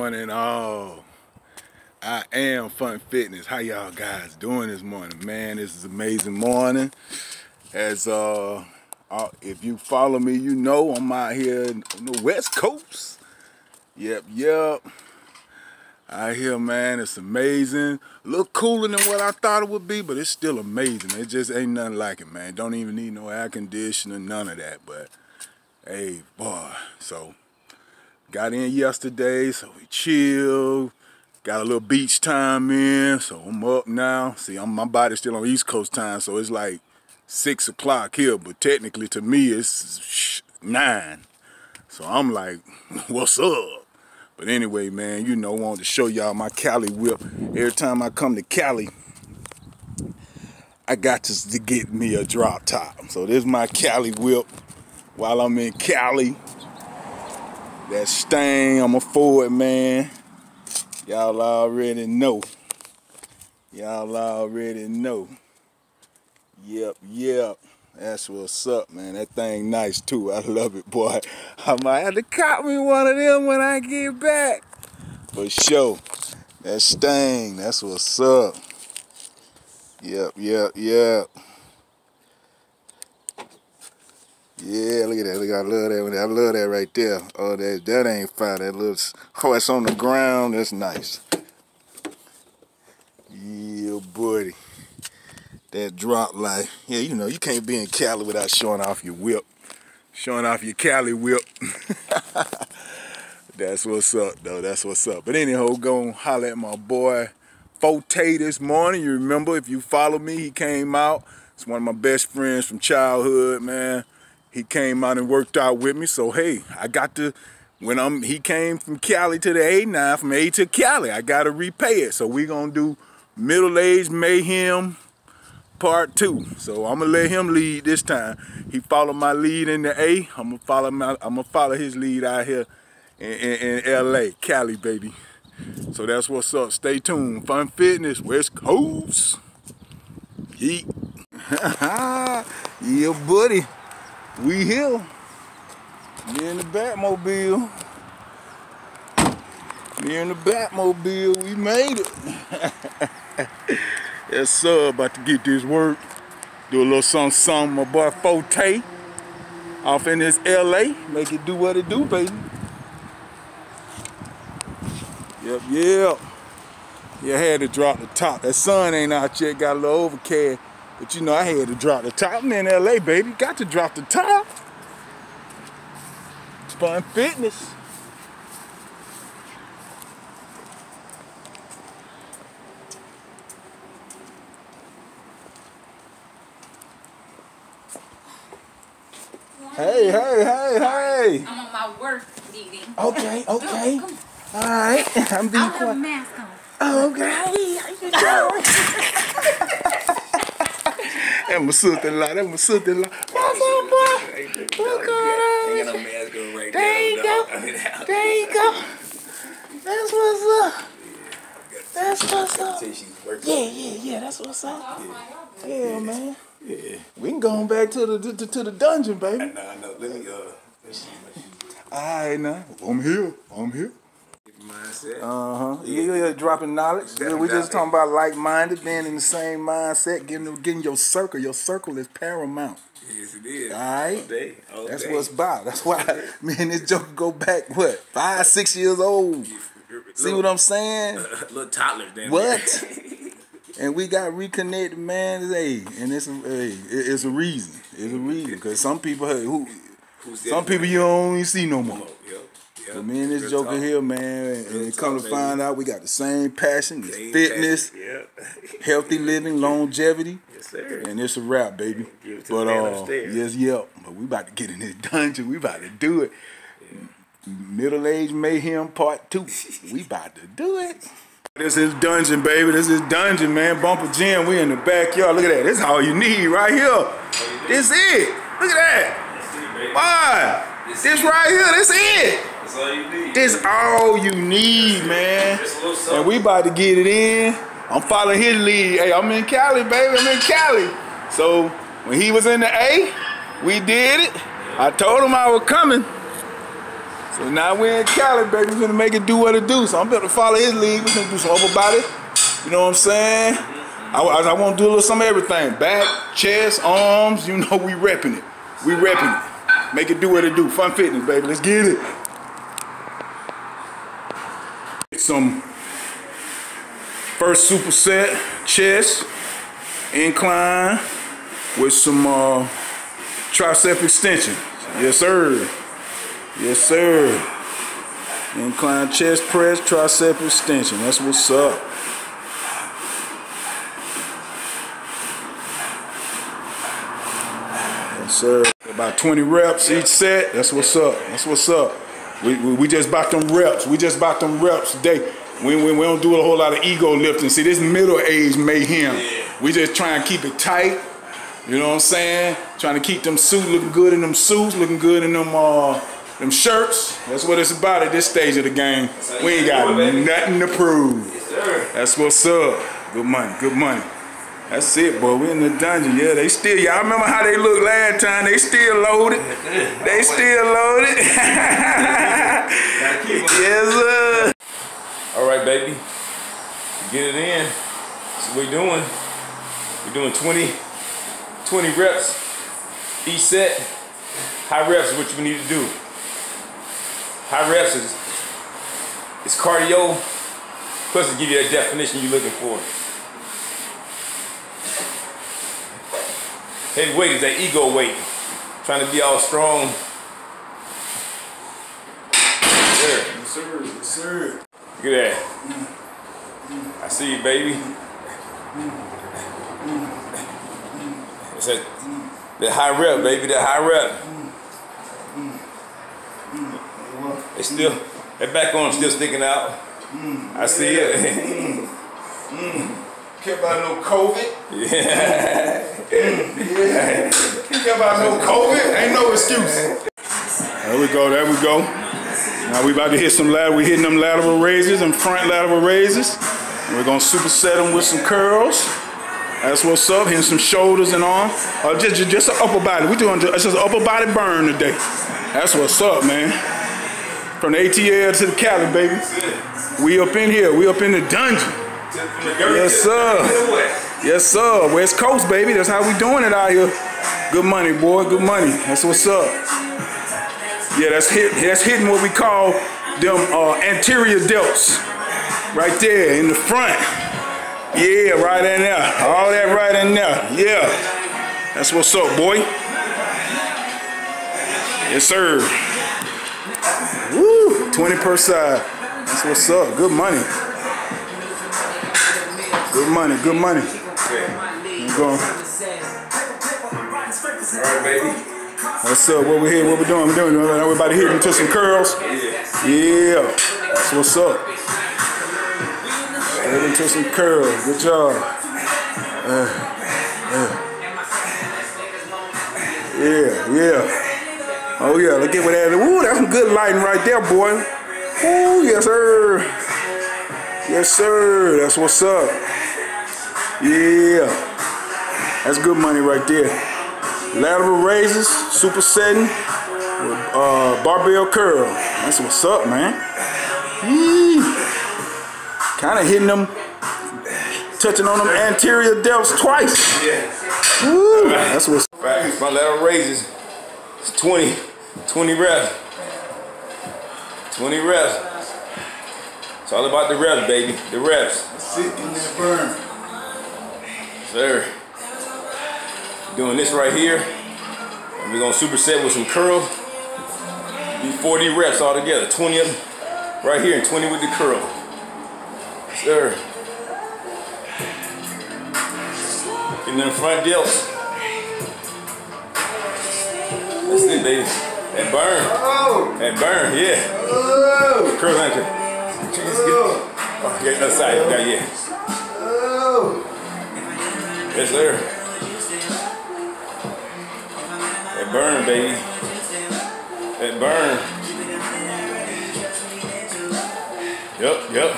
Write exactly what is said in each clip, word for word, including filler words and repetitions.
morning, all. I am Fun Fitness. How y'all guys doing this morning? Man, this is an amazing morning. As uh, uh, if you follow me, you know I'm out here on the West Coast. Yep, yep. Out here, man, it's amazing. A little cooler than what I thought it would be, but it's still amazing. It just ain't nothing like it, man. Don't even need no air conditioning, none of that. But hey, boy, so got in yesterday, so we chilled. Got a little beach time in, so I'm up now. See, I'm, my body's still on East Coast time, so it's like six o'clock here, but technically to me it's nine. So I'm like, what's up? But anyway, man, you know, I wanted to show y'all my Cali whip. Every time I come to Cali, I got to, to get me a drop top. So this is my Cali whip while I'm in Cali. That Stang, I'm a Ford man. Y'all already know. Y'all already know. Yep, yep. That's what's up, man. That thing nice too. I love it, boy. I might have to cop me one of them when I get back. For sure. That Stang, that's what's up. Yep, yep, yep. Yeah, look at that. Look, I love that. I love that right there. Oh, that that ain't fire. That little horse on the ground. That's nice. Yeah, buddy. That drop like, yeah, you know, you can't be in Cali without showing off your whip. Showing off your Cali whip. That's what's up, though. That's what's up. But anyhow, go and holler at my boy Forte this morning. You remember, if you follow me, he came out. It's one of my best friends from childhood, man. He came out and worked out with me. So, hey, I got to, when I'm, he came from Cali to the A nine, from A to Cali, I got to repay it. So we going to do Middle-Aged Mayhem Part two. So I'm gonna let him lead this time. He followed my lead in the A. I'm gonna follow my. I'm gonna follow his lead out here in, in, in L A, Cali, baby. So that's what's up. Stay tuned. Fun Fitness, West Coast. Yeet. Yeah, buddy. We here. Me in the Batmobile. Me in the Batmobile. We made it. Yes, sir. About to get this work. Do a little something, something. My boy Forte off in this L A. Make it do what it do, baby. Yep, yep. Yeah, I had to drop the top. That sun ain't out yet. Got a little overcast. But you know, I had to drop the top. I'm in L A, baby. Got to drop the top. It's Fun Fitness. Hey, hey, hey, hey! I'm on my work meeting. Okay, okay. Come, come. All right. I'm being I'll quiet. have a mask on. Oh, okay. How you doing? That's my sister-in-law. That's my sister-in-law. What's up, boy? What's going on? Ain't got no mask on right there. There you go. There you go. That's what's up. That's what's up. Yeah, yeah, yeah. That's what's up. Yeah, man. Yeah, we can go on back to the to, to the dungeon, baby. Nah, no, let me uh, let me see my shoes. Alright, now I'm here. I'm here. Mindset. Uh huh. Yeah, yeah, yeah. Dropping knowledge. Yeah, we just talking about like-minded, being in the same mindset, getting getting your circle. Your circle is paramount. Yes, it is. All right. All day. All That's day. what's about. That's why me and this joker go back what five, six years old. See little, what I'm saying? Uh, little toddler, damn. What? And we got reconnected, man. Hey, and it's a, hey, it's a reason. It's a reason because some people, hey, who, some people you don't even see no more. Yep, yep. But me and this joker here, man, and it come to find out we got the same passion, same fitness, passion. Yep. Healthy living, longevity. Yes, sir. And it's a wrap, baby. But uh, yes, yep. But we about to get in this dungeon. We about to do it. Yeah. Middle-Aged Mayhem Part Two. We about to do it. This is dungeon, baby. This is dungeon, man. Bumper Gym. We in the backyard. Look at that. This is all you need right here. This it. Look at that. Why? This, this right here. This it. That's all you need. This all you need, man. And we about to get it in. I'm following his lead. Hey, I'm in Cali, baby. I'm in Cali. So when he was in the A, we did it. I told him I was coming. So now we're in Cali, baby. We're gonna make it do what it do. So I'm about to follow his lead. We're gonna do some upper body. You know what I'm saying? I, I, I want to do a little some of everything. Back, chest, arms. You know we repping it. We repping it. Make it do what it do. Fun fitness, baby. Let's get it. Some first superset chest incline with some uh, tricep extension. Yes, sir. Yes, sir. Incline chest press, tricep extension. That's what's up. Yes, sir. About twenty reps each set. That's what's up. That's what's up. We, we, we just bought them reps. We just bought them reps today. We, we, we don't do a whole lot of ego lifting. See, this middle age mayhem. We just try and keep it tight. You know what I'm saying? Trying to keep them suits looking good in them suits, looking good in them uh, them shirts. That's what it's about at this stage of the game. We ain't got nothing to prove. That's what's up. Good money, good money. That's it, boy. We in the dungeon. Yeah, they still, y'all remember how they looked last time? They still loaded. They still loaded. Yes, sir. All right, baby. Get it in. That's what we doing. We're doing twenty, twenty reps each set. High reps is what you need to do. High reps is, is cardio, plus to give you that definition you're looking for. Heavy weight is that ego weight. Trying to be all strong. There. Yes, sir. Yes, sir. Look at that. I see you, baby. It's that, that high rep, baby. That high rep. It's still, that back arm still sticking out. I see it. Care about no COVID. Yeah. Yeah. Care about no COVID. Ain't no excuse. There we go. There we go. Now we about to hit some lateral. We hitting them lateral raises and front lateral raises. And we're gonna superset them with some curls. That's what's up. Hitting some shoulders and arms. Uh, just, just, just an upper body. We doing just, just an upper body burn today. That's what's up, man. From the A T L to the Cali, baby. We up in here. We up in the dungeon. Yes, sir. Yes, sir. West Coast, baby. That's how we doing it out here. Good money, boy. Good money. That's what's up. Yeah, that's hit. That's hitting what we call them uh, anterior delts. Right there in the front. Yeah, right in there. All that right in there. Yeah. That's what's up, boy. Yes, sir. Woo. twenty per side. That's what's up. Good money. Good money, good money. Keep going. Alright, baby. What's up? What we here? What we doing? We doing? We're about to hit into some curls. Yeah. That's what's up. Straight into some curls. Good job. Uh, uh. Yeah, yeah. Oh yeah. Look at what that. Ooh, that's some good lighting right there, boy. Ooh, yes sir. Yes sir. That's what's up. Yeah, that's good money right there. Lateral raises, supersetting, with, uh, barbell curl. That's what's up, man. Kind of hitting them, touching on them anterior delts twice. Yeah. Woo, that's what's up. My lateral raises, it's twenty, twenty reps. twenty reps. It's all about the reps, baby. The reps. Sit in that burn. Sir, doing this right here, and we're gonna superset with some curls. Do forty reps all together, twenty of them right here and twenty with the curl. Sir, getting them front delts. That's it, baby. That burn, Oh. that burn, yeah. Oh. Curl anchor. Oh, get the other side, yeah, yeah. Oh. Yes, sir. That burn, baby. That burn. Yep, yep.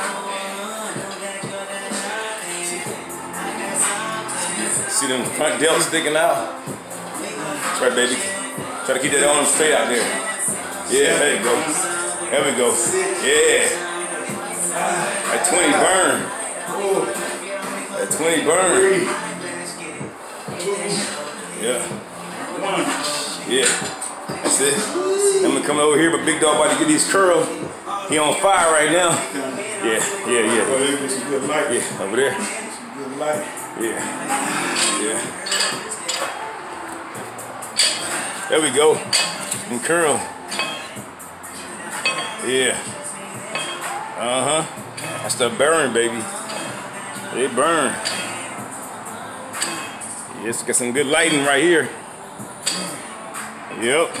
See them front delts sticking out? That's right, baby. Try to keep that arm straight out there. Yeah, there you go. There we go. Yeah. That twenty burn. That twenty burn. Yeah. Yeah. That's it. I'm gonna come over here, but Big Dog about to get these curls. He on fire right now. Yeah, yeah, yeah. Yeah, over there. Yeah. Yeah. There we go. And curl. Yeah. Uh-huh. That's the burn, baby. They burn. Yes, got some good lighting right here. Yep.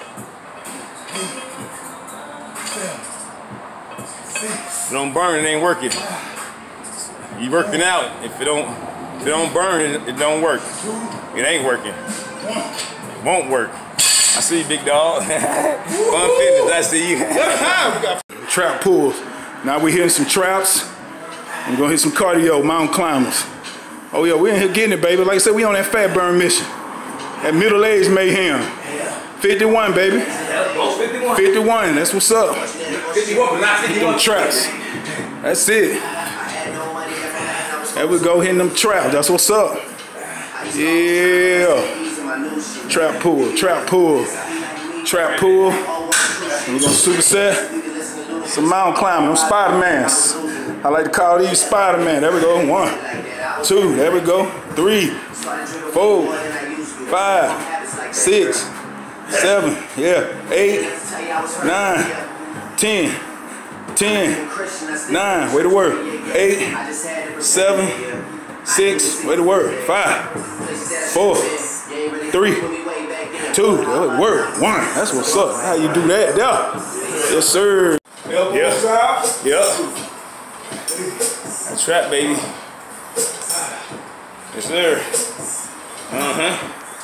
If it don't burn, it ain't working. You working out. If it don't, if it don't burn, it, it don't work. It ain't working. It won't work. I see you, Big Dog. Fun Fitness, I see you. We got trap pulls. Now we hitting some traps. We're gonna hit some cardio, mountain climbers. Oh yeah, we in here getting it, baby. Like I said, we on that fat burn mission. That middle age mayhem. fifty-one, baby. fifty-one, that's what's up. fifty-one, not fifty-one. Them traps. That's it. There we go, hitting them traps. That's what's up. Yeah. Trap pull, trap pull, trap pull. And we're gonna superset some mountain climbing, them Spider-Mans. I like to call these Spider-Man. There we go. One, two, there we go. Three, four, five, six, seven, yeah, eight, nine, ten, ten, nine, way to work. Eight, seven, six, way to work. Five, four, three, two, that would work. One, that's what's up. How you do that? Yeah. Yes, sir. Yeah. Yeah. That's trap, baby. Yes, sir. Uh-huh.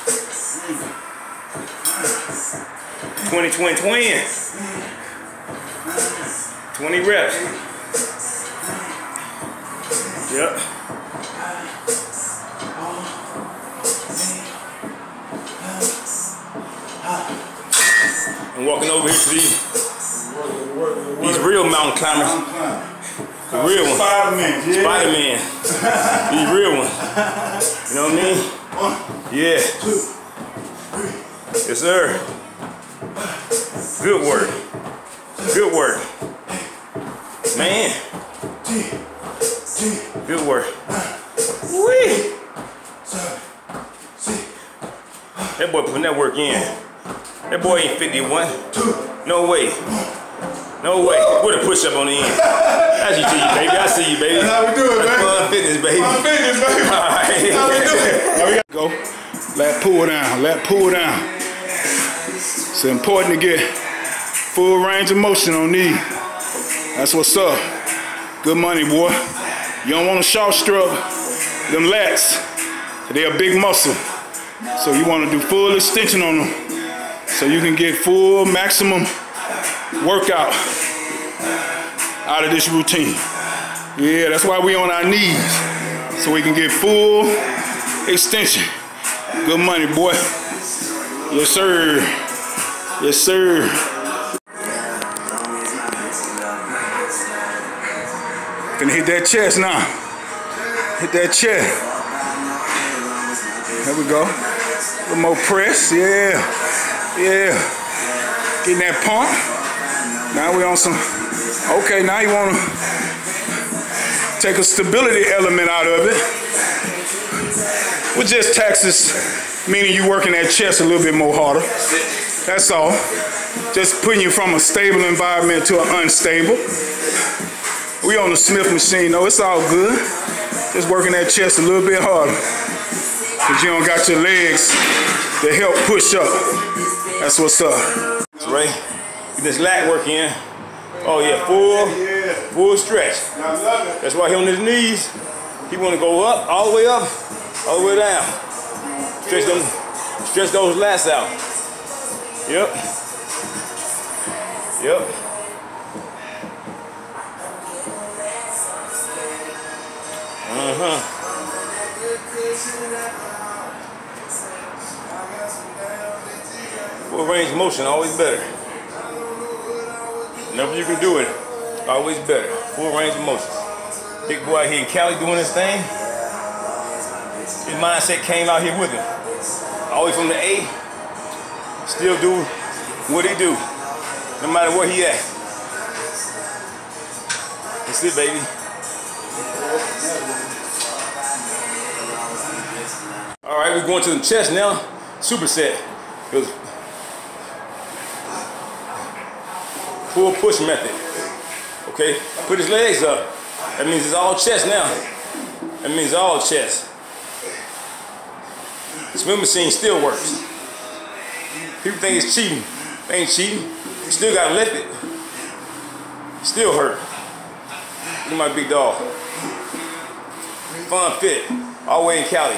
twenty, twenty, twenty. twenty reps. Yep. I'm walking over here to these, these real mountain climbers. The real ones. Spider-Man. Yeah. Spider-Man. These real ones. You know what I mean? Yeah. Yes, sir. Good work. Good work. Man. Good work. Whee! That boy putting that work in. That boy ain't fifty-one. No way. No way. With a push up on the end. That's you, to you, baby. I see you, baby. That's how we do it, baby. Fun Fitness, baby. Fun Fitness, baby. All right. That's how we do it. Now we gotta go. Let pull down. Let pull down. It's important to get full range of motion on these. That's what's up. Good money, boy. You don't want to short strut them lats. They're a big muscle. So you want to do full extension on them. So you can get full maximum workout out of this routine. Yeah, that's why we on our knees. So we can get full extension. Good money, boy. Yes, sir. Yes, sir. Gonna hit that chest now. Hit that chest. There we go. A little more press. Yeah. Yeah. Getting that pump. Now we on some. Okay, now you wanna take a stability element out of it. With just taxes, meaning you working that chest a little bit more harder. That's all. Just putting you from a stable environment to an unstable. We on the Smith machine though, it's all good. Just working that chest a little bit harder. Cause you don't got your legs to help push up. That's what's up. That's right. Get this lat work in. Oh yeah, full, full stretch. That's why he on his knees. He wanna go up, all the way up, all the way down. Stretch them, stretch those lats out. Yep. Yep. Uh-huh. Full range of motion, always better. Whenever you can do it, always better. Full range of motion. Big boy out here in Cali doing his thing. His mindset came out here with him. All the way from the A, still do what he do, no matter where he at. That's it, baby. All right, we're going to the chest now. Superset. Pull push method. Okay, put his legs up. That means it's all chest now. That means all chest. The swim machine still works. People think it's cheating. They ain't cheating. You still gotta lift it. Still hurt. Look at my big dog. Fun Fit, all the way in Cali.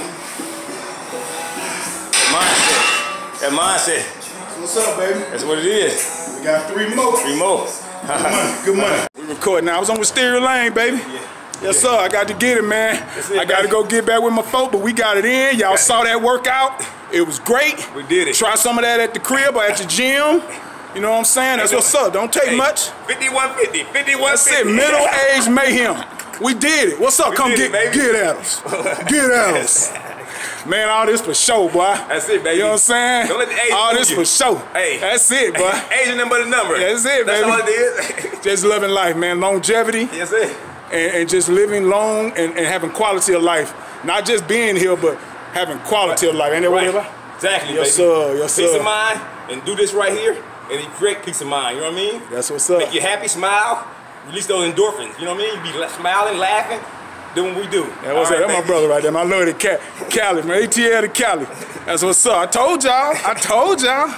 That mindset. That mindset. What's up, baby? That's what it is. We got three more. Three more. Good money. Good money. We recording now. I was on Wisteria Lane, baby. Yeah. Yes, sir. I got to get it, man. It, I got to go get back with my folk, but we got it in. Y'all saw that workout. It was great. We did it. Try some of that at the crib or at the gym. You know what I'm saying? That's what's up. Don't take hey, much. fifty-one fifty. fifty-one fifty. That's it. Middle-aged mayhem. We did it. What's up? We Come get, it, get at us. Get at us. Man, all this for show, boy. That's it, baby. You know what I'm saying? Don't let the age all this you. for show. Hey. That's it, boy. Age is nothing but a number. That's it, That's baby. all it is. Just living life, man. Longevity. Yes, sir. And, and just living long and, and having quality of life. Not just being here, but having quality right. of life. Ain't that right. whatever? Exactly, yes, baby. Sir. Yes, sir. Peace of mind, and do this right here, and you create peace of mind. You know what I mean? That's what's up. Make you happy, smile, release those endorphins. You know what I mean? You be smiling, laughing, doing what we do. That was it. Right, that's my brother right there. My love to Cali, man. A T L to Cali. That's what's up. I told y'all. I told y'all.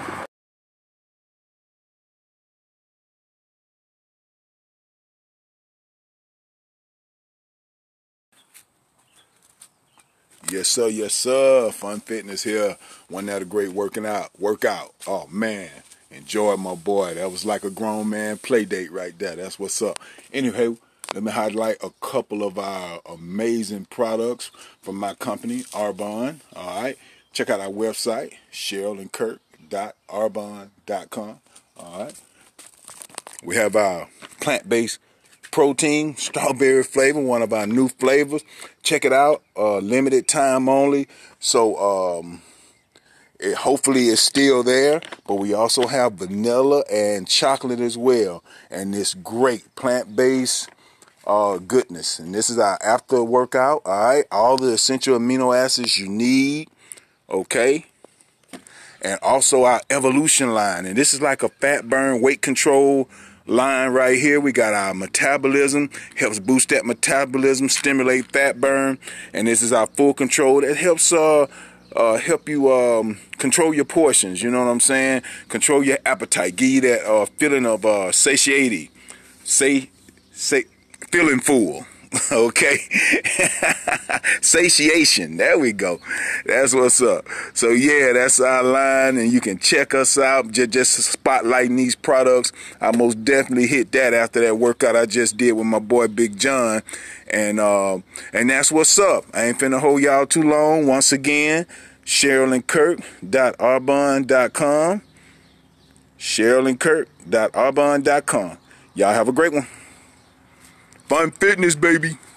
Yes, sir. Yes, sir. Fun Fitness here. One that a great working out. Workout. Oh, man. Enjoyed my boy. That was like a grown man play date right there. That's what's up. Anyway, let me highlight a couple of our amazing products from my company, Arbonne. All right. Check out our website, cheryl and kirk dot arbonne dot com. All right. We have our plant-based protein, strawberry flavor, one of our new flavors. Check it out. Uh, limited time only. So um, it hopefully it's still there. But we also have vanilla and chocolate as well. And this great plant-based uh, goodness. And this is our after workout. All right. All the essential amino acids you need. Okay. And also our evolution line. And this is like a fat burn, weight control line right here. We got our metabolism, helps boost that metabolism, stimulate fat burn, and this is our full control that helps uh uh help you um control your portions. You know what I'm saying? Control your appetite, give you that uh feeling of uh satiety, say say feeling full. Okay. Satiation. There we go. That's what's up. So yeah, that's our line, and you can check us out. Just, just spotlighting these products. I most definitely hit that after that workout I just did with my boy Big John. And uh, and that's what's up. I ain't finna hold y'all too long. Once again, cheryl and kirk dot arbonne dot com. cheryl and kirk dot arbonne dot com. Y'all have a great one. Fun Fitness, baby.